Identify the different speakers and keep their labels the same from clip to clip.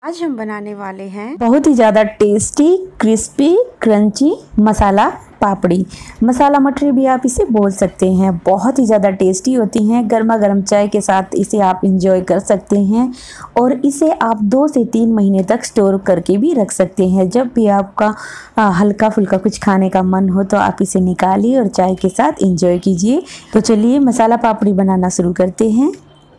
Speaker 1: आज हम बनाने वाले हैं
Speaker 2: बहुत ही ज़्यादा टेस्टी क्रिस्पी क्रंची मसाला पापड़ी। मसाला मटर भी आप इसे बोल सकते हैं। बहुत ही ज़्यादा टेस्टी होती हैं। गर्मा गर्म चाय के साथ इसे आप इंजॉय कर सकते हैं और इसे आप 2 से 3 महीने तक स्टोर करके भी रख सकते हैं। जब भी आपका हल्का फुल्का कुछ खाने का मन हो तो आप इसे निकालिए और चाय के साथ इंजॉय कीजिए। तो चलिए मसाला पापड़ी बनाना शुरू करते हैं।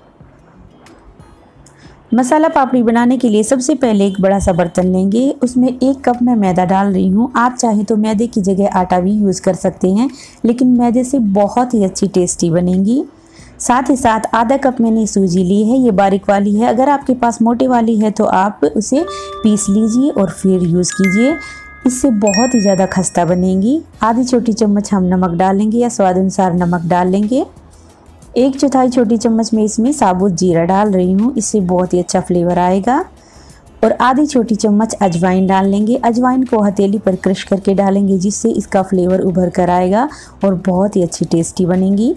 Speaker 2: मसाला पापड़ी बनाने के लिए सबसे पहले एक बड़ा सा बर्तन लेंगे। उसमें 1 कप मैं मैदा डाल रही हूँ। आप चाहें तो मैदे की जगह आटा भी यूज़ कर सकते हैं, लेकिन मैदे से बहुत ही अच्छी टेस्टी बनेगी। साथ ही साथ आधा कप मैंने सूजी ली है, ये बारीक वाली है। अगर आपके पास मोटे वाली है तो आप उसे पीस लीजिए और फिर यूज़ कीजिए, इससे बहुत ही ज़्यादा खस्ता बनेगी। आधी छोटी चम्मच हम नमक डालेंगे या स्वाद अनुसार नमक डाल लेंगे। 1/4 छोटी चम्मच में इसमें साबुत जीरा डाल रही हूँ, इससे बहुत ही अच्छा फ्लेवर आएगा। और आधी छोटी चम्मच अजवाइन डाल लेंगे। अजवाइन को हथेली पर क्रश करके डालेंगे, जिससे इसका फ्लेवर उभर कर आएगा और बहुत ही अच्छी टेस्टी बनेगी।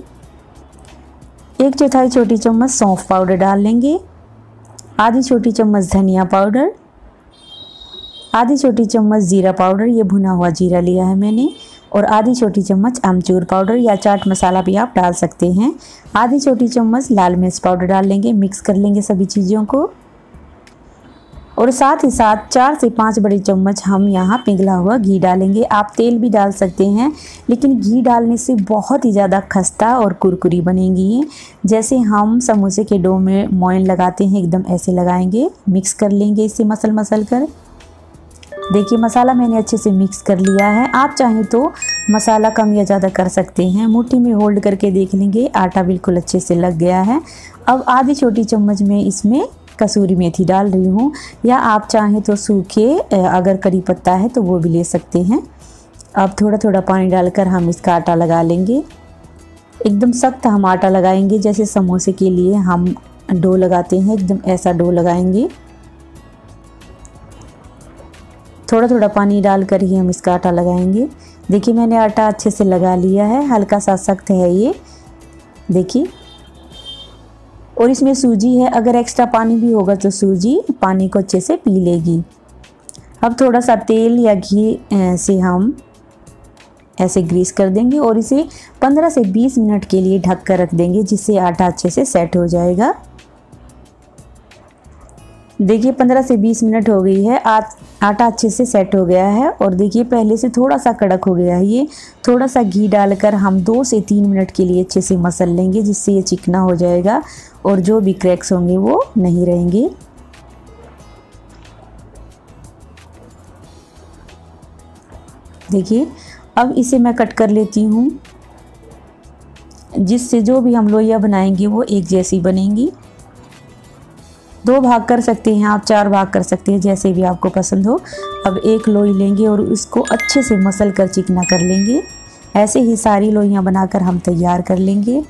Speaker 2: 1/4 छोटी चम्मच सौंफ पाउडर डाल लेंगे। आधी छोटी चम्मच धनिया पाउडर, आधी छोटी चम्मच जीरा पाउडर, ये भुना हुआ जीरा लिया है मैंने। और आधी छोटी चम्मच अमचूर पाउडर या चाट मसाला भी आप डाल सकते हैं। आधी छोटी चम्मच लाल मिर्च पाउडर डाल लेंगे। मिक्स कर लेंगे सभी चीज़ों को। और साथ ही साथ 4 से 5 बड़ी चम्मच हम यहाँ पिघला हुआ घी डालेंगे। आप तेल भी डाल सकते हैं, लेकिन घी डालने से बहुत ही ज़्यादा खस्ता और कुरकुरी बनेगी। जैसे हम समोसे के डो में मोइन लगाते हैं, एकदम ऐसे लगाएंगे। मिक्स कर लेंगे इसे मसल कर। देखिए मसाला मैंने अच्छे से मिक्स कर लिया है। आप चाहें तो मसाला कम या ज़्यादा कर सकते हैं। मुट्ठी में होल्ड करके देख लेंगे, आटा बिल्कुल अच्छे से लग गया है। अब आधी छोटी चम्मच में इसमें कसूरी मेथी डाल रही हूँ, या आप चाहें तो सूखे अगर करी पत्ता है तो वो भी ले सकते हैं। अब थोड़ा थोड़ा पानी डालकर हम इसका आटा लगा लेंगे। एकदम सख्त हम आटा लगाएंगे, जैसे समोसे के लिए हम डो लगाते हैं, एकदम ऐसा डो लगाएंगे। थोड़ा थोड़ा पानी डालकर ही हम इसका आटा लगाएंगे। देखिए मैंने आटा अच्छे से लगा लिया है, हल्का सा सख्त है ये, देखिए। और इसमें सूजी है, अगर एक्स्ट्रा पानी भी होगा तो सूजी पानी को अच्छे से पी लेगी। अब थोड़ा सा तेल या घी से हम ऐसे ग्रीस कर देंगे और इसे 15 से 20 मिनट के लिए ढक कर रख देंगे, जिससे आटा अच्छे से सेट हो जाएगा। देखिए 15 से 20 मिनट हो गई है, आटा अच्छे से सेट हो गया है। और देखिए पहले से थोड़ा सा कड़क हो गया है ये। थोड़ा सा घी डालकर हम 2 से 3 मिनट के लिए अच्छे से मसल लेंगे, जिससे ये चिकना हो जाएगा और जो भी क्रैक्स होंगे वो नहीं रहेंगे। देखिए अब इसे मैं कट कर लेती हूँ, जिससे जो भी हम लोइयाँ बनाएंगे वो एक जैसी बनेंगी। 2 भाग कर सकते हैं आप, 4 भाग कर सकते हैं, जैसे भी आपको पसंद हो। अब एक लोई लेंगे और उसको अच्छे से मसल कर चिकना कर लेंगे। ऐसे ही सारी लोइयाँ बनाकर हम तैयार कर लेंगे।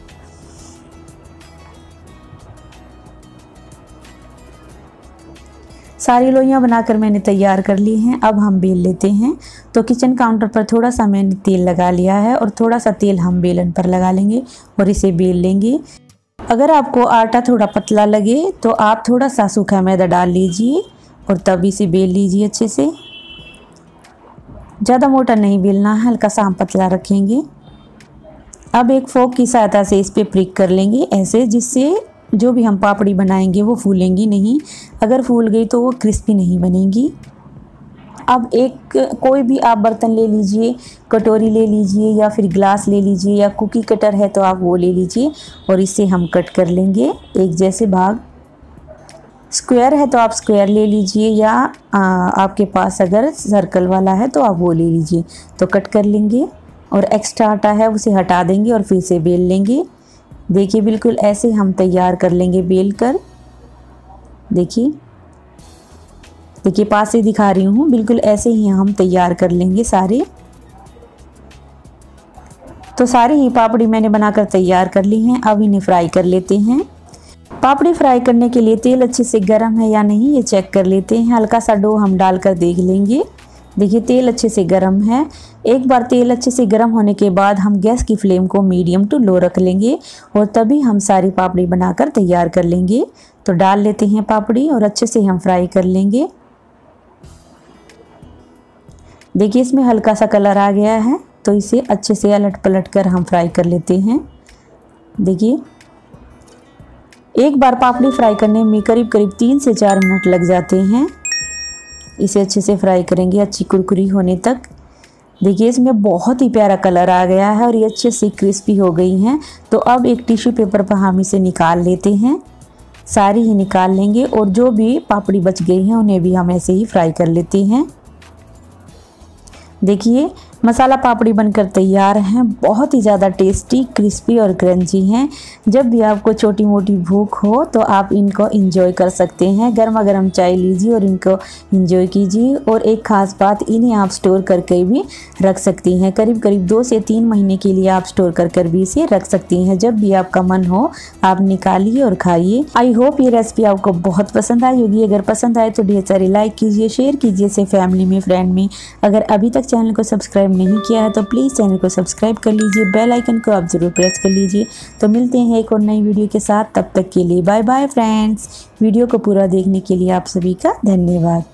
Speaker 2: सारी लोइयाँ बनाकर मैंने तैयार कर ली हैं। अब हम बेल लेते हैं। तो किचन काउंटर पर थोड़ा सा मैंने तेल लगा लिया है और थोड़ा सा तेल हम बेलन पर लगा लेंगे और इसे बेल लेंगे। अगर आपको आटा थोड़ा पतला लगे तो आप थोड़ा सा सूखा मैदा डाल लीजिए और तब इसे बेल लीजिए अच्छे से। ज़्यादा मोटा नहीं बेलना है, हल्का सा हम पतला रखेंगे। अब एक फोक की सहायता से इस पे प्रिक कर लेंगे ऐसे, जिससे जो भी हम पापड़ी बनाएंगे वो फूलेंगी नहीं। अगर फूल गई तो वो क्रिस्पी नहीं बनेगी। अब एक कोई भी आप बर्तन ले लीजिए, कटोरी ले लीजिए या फिर ग्लास ले लीजिए, या कुकी कटर है तो आप वो ले लीजिए और इसे हम कट कर लेंगे एक जैसे भाग। स्क्वायर है तो आप स्क्वायर ले लीजिए, या आपके पास अगर सर्कल वाला है तो आप वो ले लीजिए। तो कट कर लेंगे और एक्स्ट्रा आटा है उसे हटा देंगे और फिर से बेल लेंगे। देखिए बिल्कुल ऐसे हम तैयार कर लेंगे बेल कर। देखिए पास से दिखा रही हूँ, बिल्कुल ऐसे ही हम तैयार कर लेंगे सारे। तो सारी ही पापड़ी मैंने बनाकर तैयार कर ली हैं। अब इन्हें फ्राई कर लेते हैं। पापड़ी फ्राई करने के लिए तेल अच्छे से गर्म है या नहीं ये चेक कर लेते हैं। हल्का सा डो हम डालकर देख लेंगे। देखिए तेल अच्छे से गर्म है। एक बार तेल अच्छे से गर्म होने के बाद हम गैस की फ्लेम को मीडियम टू लो रख लेंगे और तभी हम सारी पापड़ी बनाकर तैयार कर लेंगे। तो डाल लेते हैं पापड़ी और अच्छे से हम फ्राई कर लेंगे। देखिए इसमें हल्का सा कलर आ गया है, तो इसे अच्छे से अलट पलट कर हम फ्राई कर लेते हैं। देखिए एक बार पापड़ी फ्राई करने में करीब करीब 3 से 4 मिनट लग जाते हैं। इसे अच्छे से फ्राई करेंगे अच्छी कुरकुरी होने तक। देखिए इसमें बहुत ही प्यारा कलर आ गया है और ये अच्छे से क्रिस्पी हो गई हैं। तो अब एक टिश्यू पेपर पर हम इसे निकाल लेते हैं, सारी ही निकाल लेंगे और जो भी पापड़ी बच गई हैं उन्हें भी हम ऐसे ही फ्राई कर लेते हैं। देखिए मसाला पापड़ी बनकर तैयार हैं, बहुत ही ज़्यादा टेस्टी, क्रिस्पी और क्रंची हैं। जब भी आपको छोटी मोटी भूख हो तो आप इनको एंजॉय कर सकते हैं। गर्मा गर्म चाय लीजिए और इनको एंजॉय कीजिए। और एक ख़ास बात, इन्हें आप स्टोर करके भी रख सकती हैं। करीब करीब 2 से 3 महीने के लिए आप स्टोर कर भी इसे रख सकती हैं। जब भी आपका मन हो आप निकालिए और खाइए। आई होप ये रेसिपी आपको बहुत पसंद आई होगी। अगर पसंद आए तो ढेर सारे लाइक कीजिए, शेयर कीजिए इसे फैमिली में, फ्रेंड में। अगर अभी तक चैनल को सब्सक्राइब नहीं किया है तो प्लीज़ चैनल को सब्सक्राइब कर लीजिए, बेल आइकन को आप ज़रूर प्रेस कर लीजिए। तो मिलते हैं एक और नई वीडियो के साथ, तब तक के लिए बाय बाय फ्रेंड्स। वीडियो को पूरा देखने के लिए आप सभी का धन्यवाद।